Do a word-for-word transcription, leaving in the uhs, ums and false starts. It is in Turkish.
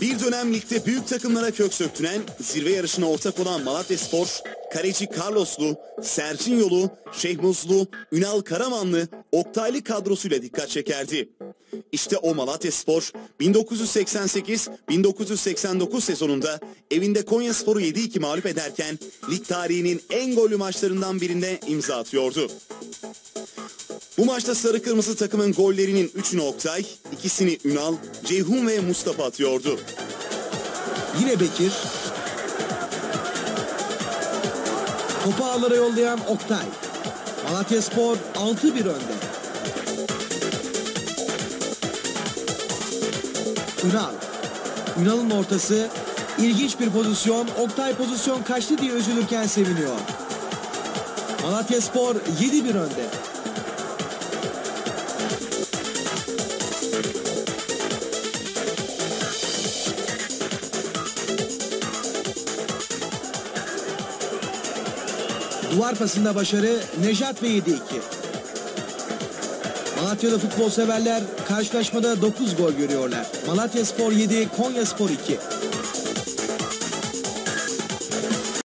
Bir dönem ligde büyük takımlara kök söktüren, zirve yarışına ortak olan Malatyaspor, kaleci Carloslu, Sercinyolu, Şehmuzlu, Ünal Karamanlı, Oktaylı kadrosuyla dikkat çekerdi. İşte o Malatyaspor bin dokuz yüz seksen sekiz bin dokuz yüz seksen dokuz sezonunda evinde Konyaspor'u yedi iki mağlup ederken lig tarihinin en gollü maçlarından birinde imza atıyordu. Bu maçta sarı kırmızı takımın gollerinin üçünü Oktay, ikisini Ünal, Ceyhun ve Mustafa atıyordu. Yine Bekir. Topu ağlara yollayan Oktay. Malatyaspor altı bir önde. Ünal. Ünal'ın ortası. İlginç bir pozisyon. Oktay pozisyon kaçtı diye üzülürken seviniyor. Malatyaspor yedi bir önde. Duvar pasında başarı Nejat ve yedi iki. Malatya'da futbol severler karşılaşmada dokuz gol görüyorlar. Malatyaspor yedi, Konyaspor iki.